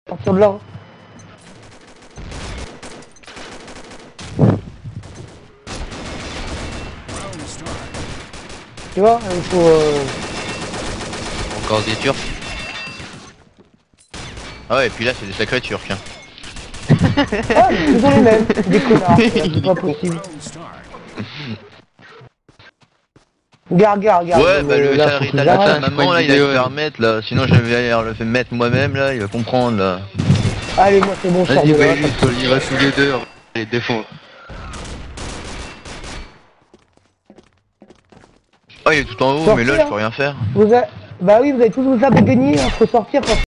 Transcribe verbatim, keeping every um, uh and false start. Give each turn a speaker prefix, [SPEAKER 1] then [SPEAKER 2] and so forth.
[SPEAKER 1] Sortir de là. Tu vois, il faut... Euh...
[SPEAKER 2] Encore des Turcs. Ah ouais, et puis là c'est des sacrés Turcs. Hein.
[SPEAKER 1] Ah, ils sont les mêmes, des connards, c'est pas possible. Regarde, regarde, regarde.
[SPEAKER 2] Ouais, bah le
[SPEAKER 1] là,
[SPEAKER 2] salarié
[SPEAKER 1] faut que
[SPEAKER 2] italien de sa
[SPEAKER 1] j'arrête.
[SPEAKER 2] maman là, il va se faire mettre là, sinon je vais aller le faire mettre moi-même là, il va comprendre là.
[SPEAKER 1] Allez, moi c'est bon, je sors
[SPEAKER 2] Vas-y,
[SPEAKER 1] de là.
[SPEAKER 2] Willy, il ira sous les deux, allez, défends. Oh, il est tout en haut, mais là je peux rien faire.
[SPEAKER 1] Vous a... Bah oui, vous avez tous vos abos gagnés, hein, faut sortir quand